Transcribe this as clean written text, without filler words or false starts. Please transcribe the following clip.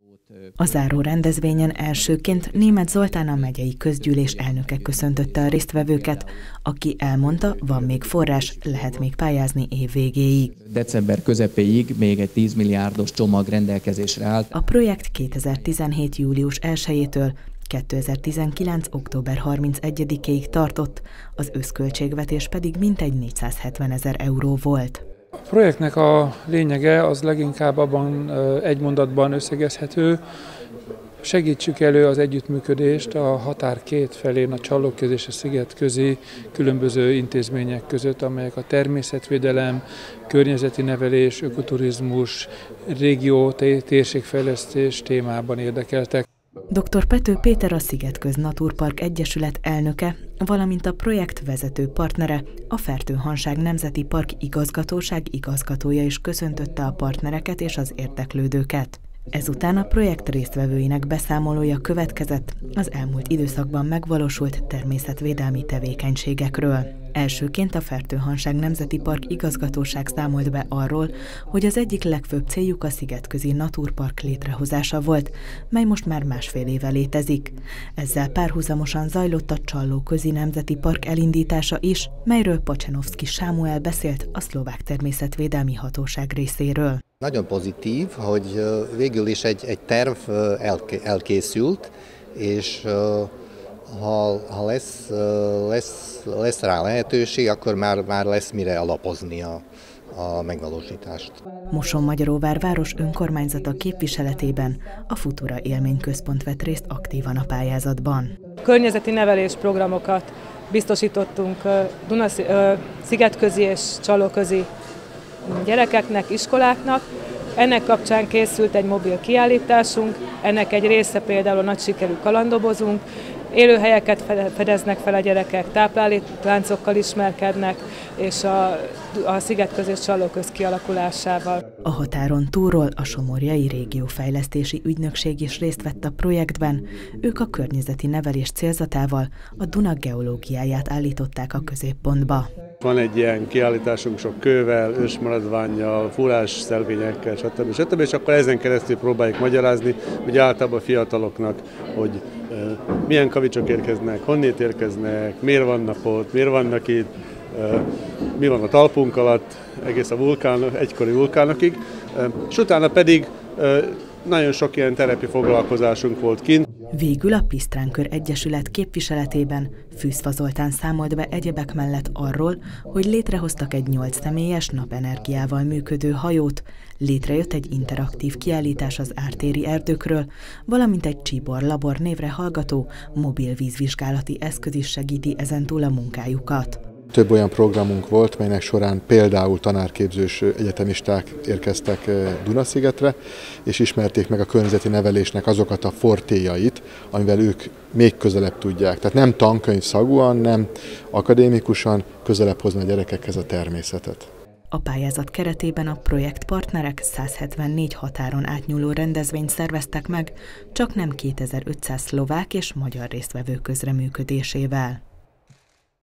A záró rendezvényen elsőként Németh Zoltán, a megyei közgyűlés elnöke köszöntötte a résztvevőket, aki elmondta, van még forrás, lehet még pályázni év végéig. December közepéig még egy 10 milliárdos csomag rendelkezésre állt. A projekt 2017. július 1-től 2019. október 31-ig tartott, az összköltségvetés pedig mintegy 470 000 euró volt. A projektnek a lényege az leginkább abban egy mondatban összegezhető: segítsük elő az együttműködést a határ két felén, a Csallóközi és a Szigetközi különböző intézmények között, amelyek a természetvédelem, környezeti nevelés, ökoturizmus, régió, térségfejlesztés témában érdekeltek. Dr. Pető Péter, a Szigetköz Naturpark Egyesület elnöke, valamint a projekt vezető partnere, a Fertőhanság Nemzeti Park Igazgatóság igazgatója is köszöntötte a partnereket és az érdeklődőket. Ezután a projekt résztvevőinek beszámolója következett az elmúlt időszakban megvalósult természetvédelmi tevékenységekről. Elsőként a Fertőhanság Nemzeti Park igazgatóság számolt be arról, hogy az egyik legfőbb céljuk a Szigetközi Naturpark létrehozása volt, mely most már másfél éve létezik. Ezzel párhuzamosan zajlott a Csallóközi Nemzeti Park elindítása is, melyről Pocsenovszky Sámuel beszélt a Szlovák Természetvédelmi Hatóság részéről. Nagyon pozitív, hogy végül is egy terv elkészült, és ha lesz rá lehetőség, akkor már lesz mire alapozni a megvalósítást. Mosonmagyaróvár város önkormányzata képviseletében a Futura Élményközpont vett részt aktívan a pályázatban. Környezeti nevelés programokat biztosítottunk Szigetközi és Csallóközi gyerekeknek, iskoláknak. Ennek kapcsán készült egy mobil kiállításunk, ennek egy része például a nagy sikerű kalandobozunk, élőhelyeket fedeznek fel a gyerekek, táplálékláncokkal ismerkednek, és a Szigetköz és Csallóköz kialakulásával. A határon túlról a Somorjai Régiófejlesztési Ügynökség is részt vett a projektben. Ők a környezeti nevelés célzatával a Duna geológiáját állították a középpontba. Van egy ilyen kiállításunk sok kővel, ősmaradvánnyal, fúrás szelvényekkel, stb. És akkor ezen keresztül próbáljuk magyarázni, hogy általában a fiataloknak, hogy milyen kavicsok érkeznek, honnét érkeznek, miért vannak ott, miért vannak itt, mi van a talpunk alatt, egész a egykori vulkánokig, és utána pedig nagyon sok ilyen terepi foglalkozásunk volt kint. Végül a Pisztránkör Egyesület képviseletében Fűszfa Zoltán számolt be egyebek mellett arról, hogy létrehoztak egy 8 személyes napenergiával működő hajót, létrejött egy interaktív kiállítás az ártéri erdőkről, valamint egy Csíbor Labor névre hallgató mobil vízvizsgálati eszköz is segíti ezentúl a munkájukat. Több olyan programunk volt, melynek során például tanárképzős egyetemisták érkeztek Dunaszigetre, és ismerték meg a környezeti nevelésnek azokat a fortéjait, amivel ők még közelebb tudják. Tehát nem tankönyv szagúan, nem akadémikusan közelebb hozni a gyerekekhez a természetet. A pályázat keretében a projektpartnerek 174 határon átnyúló rendezvényt szerveztek meg, csaknem 2500 szlovák és magyar résztvevő közreműködésével.